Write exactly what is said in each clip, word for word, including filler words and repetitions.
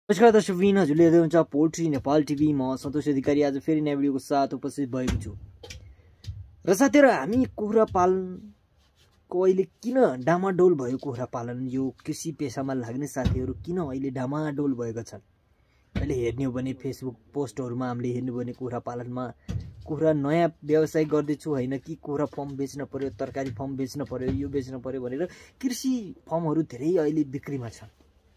नमस्कार दर्शकवृन्द, हजुरले हेर्दै हुन्छ पोल्ट्री नेपाल टिभी। म संतोष अधिकारी आज फेरि नयाँ भिडियोको साथ उपस्थित भएको छु। र साथीहरु, हामी कुखुरा पालनको अहिले किन डामाडोल भयो? कुखुरा पालन यो कृषि पेशामा लाग्ने साथीहरु किन अहिले डामाडोल भएका छन्? अहिले हेर्ने हो भने फेसबुक पोस्टहरुमा हामीले हेर्नु भने कुखुरा पालनमा कुखुरा नयाँ व्यवसाय गर्दैछु हैन कि कुखुरा फर्म बेच्न पर्यो, तरकारी फर्म बेच्न पर्यो, यो बेच्न पर्यो भनेर कृषि फर्महरु धेरै अहिले बिक्रीमा छन्।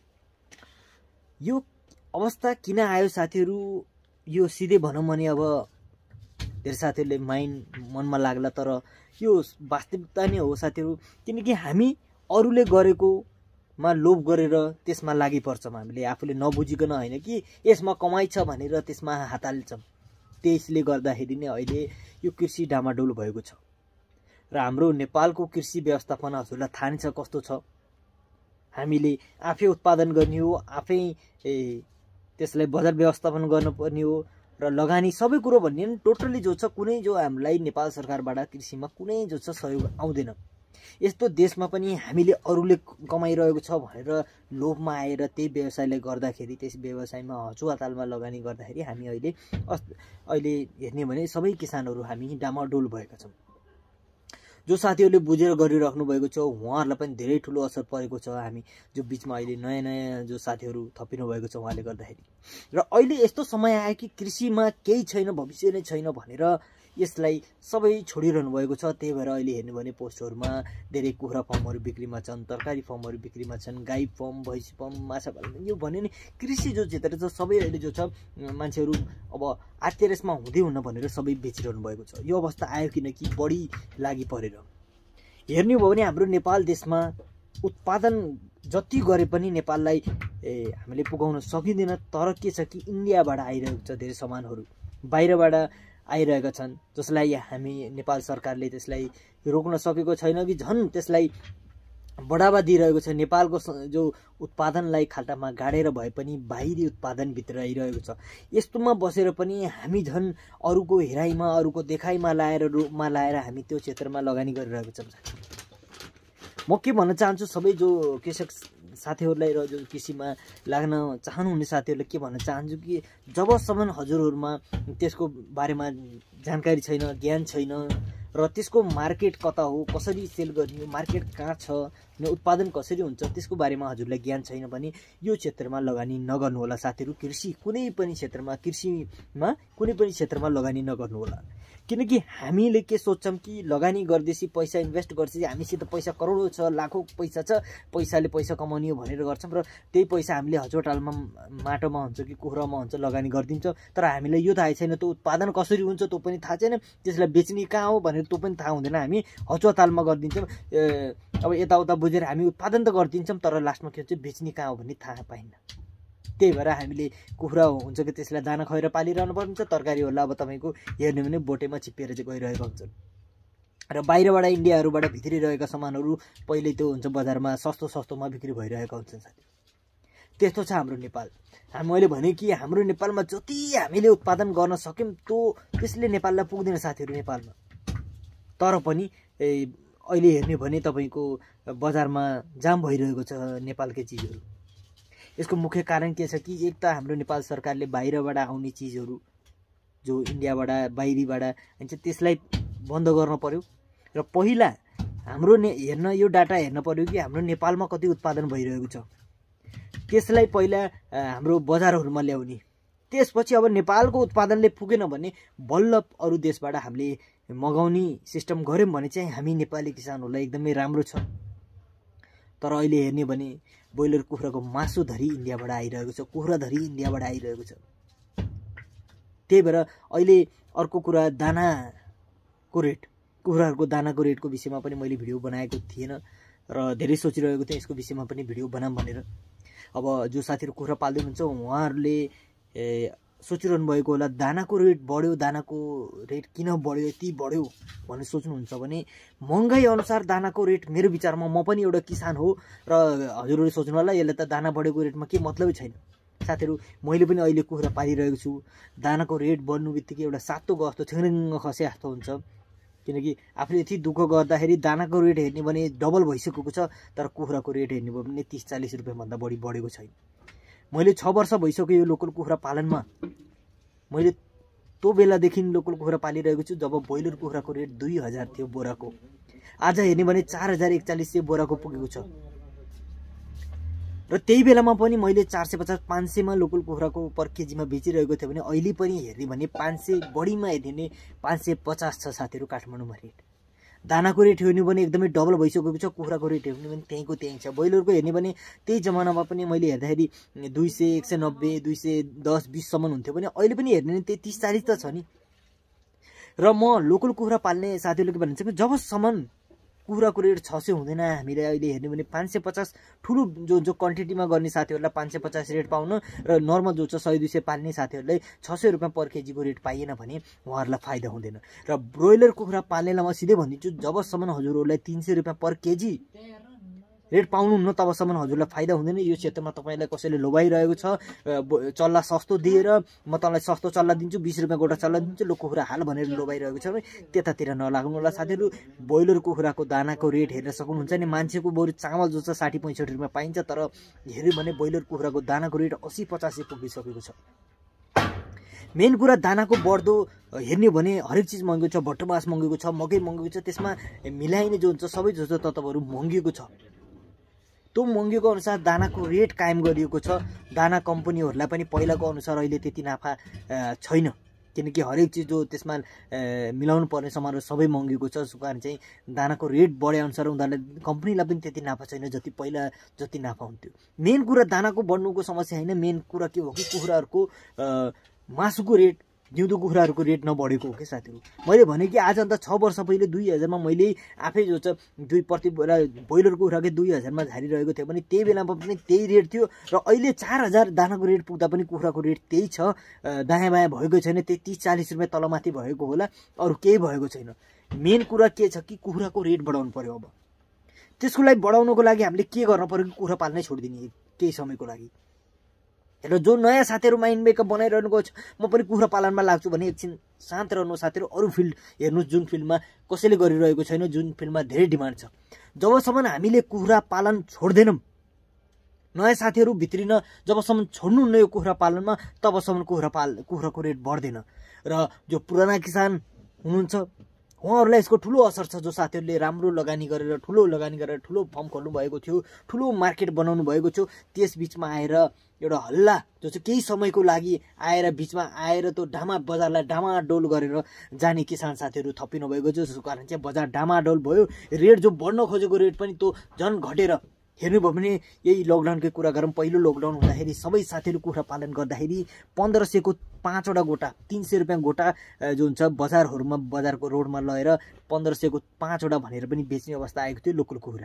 यो अवस्था किन आयो साथीहरु? यो सिधै भनौं भने अब धेरै साथीहरुले माइन्ड मनमा लाग्ला, तर यो वास्तविकता नै हो साथीहरु। किनकि हामी अरूले गरेकोमा लोभ गरेर त्यसमा लागि पर्छौं। हामीले आफूले नबुझिकन हैन कि यसमा कमाइ छ भनेर त्यसमा हात हाल्छौं। त्यसले गर्दाखेरि नै अहिले यो कृषि डामाडोल भएको छ। र हाम्रो नेपालको कृषि व्यवस्थापन हजुरलाई थाहा नै छ कस्तो छ। हामीले आफै उत्पादन गर्ने हो, आफै त्यसलाई बजार व्यवस्थापन गर्नुपर्ने हो र लगानी सबै कुरो भन्ने टोटली जो छ, कुनै जो हामीलाई नेपाल सरकारबाट कृषिमा कुनै जो छ सहयोग आउँदैन। यस्तो देशमा पनि हामीले अरूले कमाइरहेको छ भनेर लोभमा आएर त्यही व्यवसायले गर्दाखेरि, त्यस व्यवसायमा हचुवातालमा लगानी गर्दाखेरि हामी अहिले अहिले हेर्ने भने सबै किसानहरू हामी डामाडोल भएका छौँ। जो साथीहरूले बुझेर गरिराख्नु भएको छ उहाँहरूलाई पनि धेरै ठुलो असर परेको छ। हामी जो बीचमा अहिले नयाँ नयाँ जो साथीहरू थपिनु भएको छ उहाँले गर्दाखेरि, र अहिले यस्तो समय आयो कि कृषिमा केही छैन, भविष्य नै छैन भनेर यसलाई सबै छोडिरहनु भएको छ। त्यही भएर अहिले हेर्नु भने पोस्टहरूमा धेरै कुखुरा फर्महरू बिक्रीमा छन्, तरकारी फर्महरू बिक्रीमा छन्, गाई फर्म, भैँसी फर्म, माछा पालन, यो भन्यो नि कृषि जो क्षेत्र छ सबै अहिले जो छ मान्छेहरू अब आत्तिरेसमा हुँदै हुन्न भनेर सबै बेचिरहनु भएको छ। यो अवस्था आयो किनकि बढी लागि परेर हेर्ने हो भने हाम्रो नेपाल देशमा उत्पादन जति गरे पनि नेपाललाई ए हामीले पुगाउन सकिँदैन। तर के छ कि इन्डियाबाट आइरहेको छ धेरै सामानहरू, बाहिरबाट आइरहेका छन्, जसलाई हामी नेपाल सरकारले त्यसलाई रोक्न सकेको छैन कि झन् त्यसलाई बढावा दिइरहेको छ। नेपालको जो उत्पादनलाई खाल्टामा गाडेर भए पनि बाहिरी उत्पादन भित्र आइरहेको छ। यस्तोमा बसेर पनि हामी झन् अरूको हेराइमा, अरूको देखाइमा लाएर रूपमा लाएर हामी त्यो क्षेत्रमा लगानी गरिरहेको छौँ। म के भन्न चाहन्छु सबै जो कृषक साथीहरूलाई र जो कृषिमा लाग्न चाहनुहुने साथीहरूलाई के भन्न चाहन्छु कि जबसम्म हजुरहरूमा त्यसको बारेमा जानकारी छैन, ज्ञान छैन र त्यसको मार्केट कता हो, कसरी सेल गर्ने, मार्केट कहाँ छ, उत्पादन कसरी हुन्छ, त्यसको बारेमा हजुरलाई ज्ञान छैन भने यो क्षेत्रमा लगानी नगर्नुहोला साथीहरू। कृषि कुनै पनि क्षेत्रमा, कृषिमा कुनै पनि क्षेत्रमा लगानी नगर्नुहोला। किनकि हामीले के सोच्छौँ कि लगानी गर्दैछ, पैसा इन्भेस्ट गर्दैछ, हामीसित पैसा करोडौँ छ, लाखौँ पैसा छ, पैसाले पैसा कमाउने हो भनेर गर्छौँ र त्यही पैसा हामीले हचोटालमा, माटोमा हुन्छ कि कुखुरामा हुन्छ लगानी गरिदिन्छौँ। तर हामीलाई यो थाहा छैन त्यो उत्पादन कसरी हुन्छ, त्यो पनि थाहा छैन, त्यसलाई बेच्ने कहाँ हो भनेर त्यो पनि थाहा हुँदैन। हामी हचुवातालमा गरिदिन्छौँ। अब यताउता बुझेर हामी उत्पादन त गरिदिन्छौँ तर लास्टमा के हुन्छ बेच्ने कहाँ हो भन्ने थाहा पाइन्न। त्यही भएर हामीले कुखुरा हुन्छ कि त्यसलाई दाना खुवाएर पालिरहनु पर्छ, तरकारी होला अब तपाईँको हेर्ने भने बोटेमा चिप्पिएर चाहिँ गइरहेका हुन्छन्। र बाहिरबाट इन्डियाहरूबाट भित्रिरहेका सामानहरू पहिले त्यो हुन्छ बजारमा सस्तो सस्तोमा बिक्री भइरहेका हुन्छन् साथी। त्यस्तो छ हाम्रो नेपाल। हामी मैले भने कि हाम्रो नेपालमा जति हामीले उत्पादन गर्न सक्यौँ त्यो त्यसले नेपाललाई पुग्दैन साथीहरू नेपालमा। तर पनि अहिले हेर्ने भने तपाईँको बजारमा जाम भइरहेको छ नेपालकै चिजहरू। यसको मुख्य कारण के छ कि एक त हाम्रो नेपाल सरकारले बाहिरबाट आउने चिजहरू जो इन्डियाबाट बाहिरीबाट हुन्छ त्यसलाई बन्द गर्न पर्यो। र पहिला हाम्रो ने हेर्न यो डाटा हेर्न पर्यो कि हाम्रो नेपालमा कति उत्पादन भइरहेको छ, त्यसलाई पहिला हाम्रो बजारहरूमा ल्याउने। त्यसपछि अब नेपालको उत्पादनले पुगेन भने बल्ल अरू देशबाट हामीले मगाउने सिस्टम गऱ्यौँ भने चाहिँ हामी नेपाली किसानहरूलाई एकदमै राम्रो छ। तर अहिले हेर्ने भने ब्रोइलर कुखुराको मासु धरी इन्डियाबाट आइरहेको छ, कुखुरा धरी इन्डियाबाट आइरहेको छ। त्यही भएर अहिले अर्को कुरा दानाको रेट, कुखुराहरूको दानाको रेटको विषयमा पनि मैले भिडियो बनाएको थिएन र धेरै सोचिरहेको थिएँ यसको विषयमा पनि भिडियो बनाऊँ भनेर। अब जो साथीहरू कुखुरा पाल्दै हुनुहुन्छ उहाँहरूले सोचिरहनु भएको होला दानाको रेट बढ्यो, दानाको रेट किन बढ्यो, यति बढ्यो भनेर सोच्नुहुन्छ भने महँगाई अनुसार दानाको रेट, मेरो विचारमा म पनि एउटा किसान हो र हजुरहरूले सोच्नु होला यसले त दाना बढेको रेटमा के मतलबै छैन। साथीहरू मैले पनि अहिले कुखुरा पालिरहेको छु, दानाको रेट बढ्नु बित्तिकै एउटा सातो गस्तो छेङ्रिङ्ग खसे जस्तो हुन्छ। किनकि आफूले यति दुःख गर्दाखेरि दानाको रेट हेर्ने भने डबल भइसकेको छ, तर कुखुराको रेट हेर्ने भयो भने तीस चालीस रुपियाँभन्दा बढी बढेको छैन। मैले छ वर्ष भइसक्यो यो लोकल कुखुरा पालनमा। मैले त्यो बेलादेखि लोकल कुखुरा पालिरहेको छु जब ब्रोइलर कुखुराको रेट दुई हजार थियो बोराको। आज हेर्ने भने चार हजार एकचालिस सय बोराको पुगेको छ। र त्यही बेलामा पनि मैले चार सय पचास पाँच सयमा लोकल कुखुराको पर केजीमा बेचिरहेको थियो भने अहिले पनि हेर्ने भने पाँच सय बढीमा हेर्ने भने पाँच सय पचास छ साथीहरू काठमाडौँमा रेट। दानाको रेट हेर्ने भने एकदमै डबल भइसकेको छ, कुखुराको रेट हेर्ने भने त्यहीँको त्यहीँ छ। ब्रोइलरको हेर्ने भने त्यही जमानामा पनि मैले हेर्दाखेरि दुई सय एक सय नब्बे दुई सय दस बिससम्म हुन्थ्यो भने अहिले पनि हेर्ने भने त्यही तिस चालिस त छ नि। र म लोकल कुखुरा पाल्ने साथीहरूले के भन्छ कि जबसम्म कुखुराको रेट छ सय हुँदैन हामीले अहिले हेर्ने भने पाँच सय पचास ठुलो जो जो क्वान्टिटीमा गर्ने साथीहरूलाई पाँच सय पचास रेट पाउन र नर्मल जो छ सय दुई सय पाल्ने साथीहरूलाई छ सय रुपियाँ पर केजीको रेट पाइएन भने उहाँहरूलाई फाइदा हुँदैन। र ब्रोइलर कुखुरा पाल्नेलाई म सिधै भनिदिन्छु जबसम्म हजुरहरूलाई तिन सय रुपियाँ पर केजी रेट पाउनुहुन्न तबसम्म हजुरलाई फाइदा हुँदैन। यो क्षेत्रमा तपाईँलाई कसैले लोभाइरहेको छ चल्ला सस्तो दिएर म तँलाई सस्तो चल्ला दिन्छु बिस रुपियाँ गोटा चल्ला दिन्छु लो कुखुरा हाल भनेर लोभाइरहेको छ भने त्यतातिर नलाग्नु होला साथीहरू। ब्रोइलर कुखुराको दानाको रेट हेर्न सक्नुहुन्छ नि। मान्छेको बरु चामल जो छ साठी पैँसठी रुपियाँ पाइन्छ तर हेऱ्यो भने ब्रोइलर कुखुराको दानाको रेट असी पचासी पुगिसकेको छ। मेन कुरा दानाको बढ्दो हेर्ने भने हरेक चिज महँगो छ, भट्टो मास महँगो छ, मकै महँगो छ, त्यसमा मिलाइने जो हुन्छ सबै जो तत्त्वहरू महँगो छ। त्यो महँगीको अनुसार दानाको रेट कायम गरिएको छ। दाना कम्पनीहरूलाई पनि पहिलाको अनुसार अहिले त्यति नाफा छैन किनकि हरेक चिज जो त्यसमा मिलाउनु पर्ने सामानहरू सबै महँगीको छ। सो कारण चाहिँ दानाको रेट बढे अनुसार उनीहरूलाई कम्पनीलाई पनि त्यति नाफा छैन जति पहिला जति नाफा हुन्थ्यो। मेन कुरा दानाको बढ्नुको समस्या होइन, मेन कुरा के हो कि कुखुराहरूको मासुको रेट जिउँदो कुखुराहरूको रेट नबढेको हो कि साथीहरू। मैले भने कि आज अन्त छ वर्ष पहिले दुई हजारमा मैले आफै जो छ दुई प्रति बेला ब्रोइलर कुखुराकै दुई हजारमा झारिरहेको थियो भने त्यही बेलामा पनि त्यही रेट थियो र अहिले चार हजार दानाको रेट पुग्दा पनि कुखुराको रेट त्यही छ। दायाँ बायाँ भएको छैन, त्यही तिस चालिस रुपियाँ तलमाथि भएको होला, अरू केही भएको छैन। मेन कुरा के छ कि कुखुराको रेट बढाउनु पर्यो। अब त्यसको लागि बढाउनुको लागि हामीले के गर्न पर्यो कि कुखुरा पाल्नै छोडिदिने केही समयको लागि। र जो नयाँ साथीहरू माइन्ड मेकअप बनाइरहनुको छ म पनि कुखुरा पालनमा लाग्छु भने एकछिन शान्त रहनु साथीहरू। अरू फिल्ड हेर्नुहोस् जुन फिल्डमा कसैले गरिरहेको छैन, जुन फिल्डमा धेरै डिमान्ड छ। जबसम्म हामीले कुखुरा पालन छोड्दैनौँ, नयाँ साथीहरू भित्रिन जबसम्म छोड्नुहुन्न यो कुखुरा पालनमा तबसम्म कुखुरा पाल कुखुराको रेट बढ्दैन। र जो पुराना किसान हुनुहुन्छ उहाँहरूलाई यसको ठुलो असर छ। जो साथीहरूले राम्रो लगानी गरेर ठुलो लगानी गरेर ठुलो फर्म खोल्नु भएको थियो, ठुलो मार्केट बनाउनु भएको थियो, त्यस बिचमा आएर एउटा हल्ला जो चाहिँ केही समयको लागि आएर बिचमा आएर त्यो डामा बजारलाई डामाडोल गरेर जाने किसान साथीहरू थपिनु भएको छ। जसको कारण चाहिँ बजार डामाडोल भयो। रेट जो बढ्न खोजेको रेट पनि त्यो झन् घटेर हेर्नुभयो भने यही लकडाउनकै कुरा गरौँ। पहिलो लकडाउन हुँदाखेरि सबै साथीहरू कुखुरा पालन गर्दाखेरि पन्ध्र सयको पाँचवटा गोटा तिन सय रुपियाँ गोटा जो हुन्छ बजारहरूमा बजारको रोडमा लगेर पन्ध्र सयको पाँचवटा भनेर पनि बेच्ने अवस्था आएको थियो लोकल कुखुरा।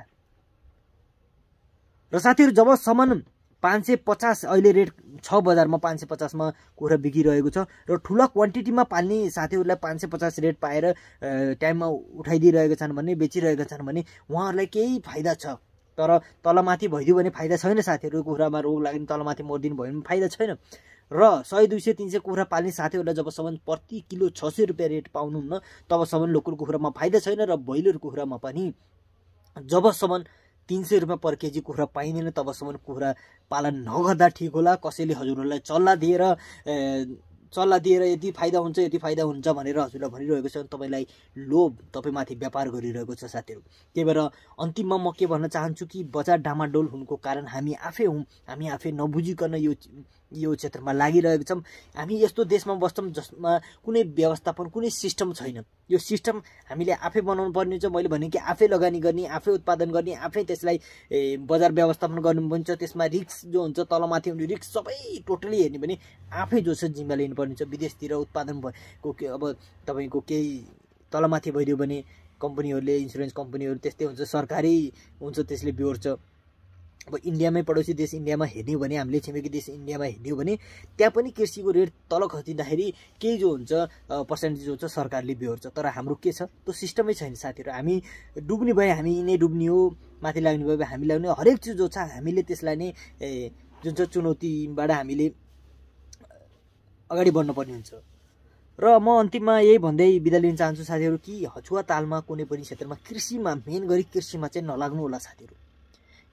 र साथीहरू जबसम्म पाँच सय पचास अहिले रेट छ बजारमा पाँच सय पचासमा कुखुरा बिकिरहेको छ र ठुला क्वान्टिटीमा पाल्ने साथीहरूलाई पाँच सय पचास रेट पाएर टाइममा उठाइदिइरहेका छन् भने बेचिरहेका छन् भने उहाँहरूलाई केही फाइदा छ। तर तलमाथि भइदियो भने फाइदा छैन साथीहरू। कुखुरामा रोग लाग्ने तलमाथि मरिदिनु भयो भने फाइदा छैन। र सय दुई सय तिन सय कुखुरा पाल्ने साथीहरूलाई जबसम्म प्रति किलो छ सय रुपियाँ रेट पाउनुहुन्न तबसम्म लोकल कुखुरामा फाइदा छैन। र ब्रोइलर कुखुरामा पनि जबसम्म तीन सय रुपियाँ पर केजी कुखुरा पाइँदैन तबसम्म कुखुरा पालन नगर्दा ठिक होला। कसैले हजुरहरूलाई चल्ला दिएर चल्ला दिएर यति फाइदा हुन्छ यति फाइदा हुन्छ भनेर हजुरलाई भनिरहेको छ, तपाईँलाई लोभ तपाईँमाथि व्यापार गरिरहेको छ साथीहरू। त्यही भएर अन्तिममा म के भन्न चाहन्छु कि बजार डामाडोल हुनुको कारण हामी आफै हौँ। हामी आफै नबुझिकन यो यो क्षेत्रमा लागिरहेको छौँ। हामी यस्तो देशमा बस्छौँ जसमा कुनै व्यवस्थापन कुनै सिस्टम छैन। यो सिस्टम हामीले आफै बनाउनु पर्ने हुन्छ। मैले भने कि आफै लगानी गर्ने, आफै उत्पादन गर्ने, आफै त्यसलाई बजार व्यवस्थापन गर्नुपर्ने हुन्छ। त्यसमा रिस्क जो हुन्छ तलमाथि हुने रिस्क सबै टोटली हेर्ने भने आफै जो छ जिम्मा लिनुपर्ने हुन्छ। विदेशतिर उत्पादन भएको अब तपाईँको केही तलमाथि भइदियो भने कम्पनीहरूले इन्सुरेन्स कम्पनीहरू त्यस्तै हुन्छ, सरकारी हुन्छ, त्यसले बिहोर्छ। अब इन्डियामै पडोसी देश इन्डियामा हेर्ने हो भने हामीले छिमेकी देश इन्डियामा हेर्ने हो भने त्यहाँ पनि कृषिको रेट तल खसिँदाखेरि केही जो हुन्छ पर्सेन्टेज जो छ सरकारले बिहोर्छ। तर हाम्रो के छ त्यो सिस्टमै छैन साथीहरू। हामी डुब्ने भए हामी नै डुब्ने हो, माथि लाग्ने भए हामी लाग्ने। हरेक चिज जो छ हामीले त्यसलाई नै जुन चाहिँ चुनौतीबाट हामीले अगाडि बढ्नुपर्ने हुन्छ। र म अन्तिममा यही भन्दै बिदा लिन चाहन्छु साथीहरू कि हचुवा तालमा कुनै पनि क्षेत्रमा कृषिमा मेन गरी कृषिमा चाहिँ नलाग्नु होला साथीहरू।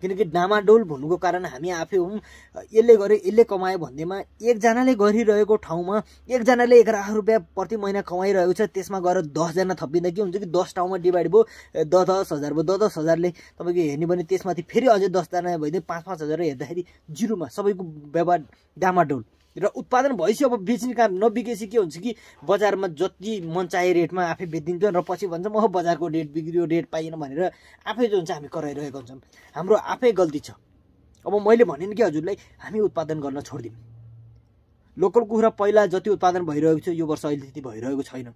किनकि डामाडोल भन्नुको कारण हामी आफै हौँ। यसले गरे यसले कमायो भन्दैमा एकजनाले गरिरहेको ठाउँमा एकजनाले एघार लाख रुपियाँ प्रति महिना कमाइरहेको छ, त्यसमा गएर दसजना थपिँदा के हुन्छ कि दस ठाउँमा डिभाइड भयो दस दस हजार भयो। दस दस हजारले तपाईँको हेर्ने भने त्यसमाथि फेरि अझै दसजना भइदियो पाँच पाँच हजार हेर्दाखेरि जिरोमा सबैको व्यवहार डामाडोल। र उत्पादन भएपछि अब बेच्ने काम नबिकेपछि के हुन्छ कि बजारमा जति मन चाहे रेटमा आफै बेचिदिन्छ र पछि भन्छ म बजारको रेट बिग्रियो रेट पाइएन भनेर आफै जो हुन्छ हामी कराइरहेको हुन्छौँ। हाम्रो आफै गल्ती छ। अब मैले भनेँ कि हजुरलाई हामी उत्पादन गर्न छोडिदिउँ। लोकल कुखुरा पहिला जति उत्पादन भइरहेको छ यो वर्ष अहिले त्यति भइरहेको छैन।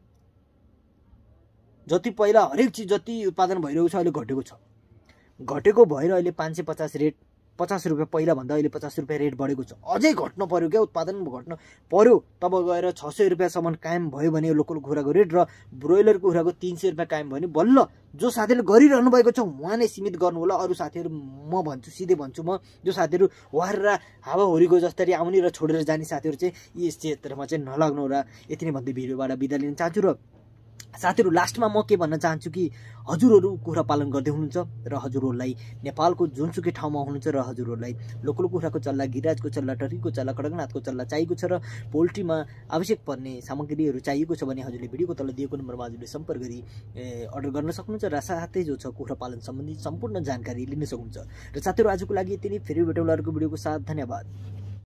जति पहिला हरेक चिज जति उत्पादन भइरहेको छ अहिले घटेको छ। घटेको भएर अहिले पाँच सय पचास रेट पचास रुपियाँ पहिला भन्दा अहिले पचास रुपियाँ रेट बढेको छ। अझै घट्न पर्यो क्या, उत्पादन घट्न पर्यो तब गएर छ सय रुपियाँसम्म कायम भयो भने लोकल कुखुराको रेट र ब्रोइलर कुखुराको तीन सय रुपियाँ कायम भयो भने बल्ल जो साथीहरूले गरिरहनु भएको छ उहाँ नै सीमित गर्नु होला। अरू साथीहरू म भन्छु सिधै भन्छु म जो साथीहरू वार हावाहुरीको जस्तरी आउने र छोडेर जाने साथीहरू चाहिँ यस क्षेत्रमा चाहिँ नलाग्नु र यति नै भन्दै भिडियोबाट बिदा लिन चाहन्छु। र साथीहरू लास्टमा म के भन्न चाहन्छु कि हजुरहरू कुखुरा पालन गर्दै हुनुहुन्छ र हजुरहरूलाई नेपालको जुनसुकै ठाउँमा हुनुहुन्छ र हजुरहरूलाई लोकल कुखुराको चल्ला, गिराजको चल्ला, टर्कीको चल्ला, कडकनाथको चल्ला चाहिएको छ र पोल्ट्रीमा आवश्यक पर्ने सामग्रीहरू चाहिएको छ भने हजुरले भिडियोको तल दिएको नम्बरमा हजुरले सम्पर्क गरी अर्डर गर्न सक्नुहुन्छ र साथै जो छ कुखुरा पालन सम्बन्धी सम्पूर्ण जानकारी लिन सक्नुहुन्छ। र साथीहरू आजको लागि यति नै, फेरि भेटौँला अर्को भिडियोको साथ। धन्यवाद।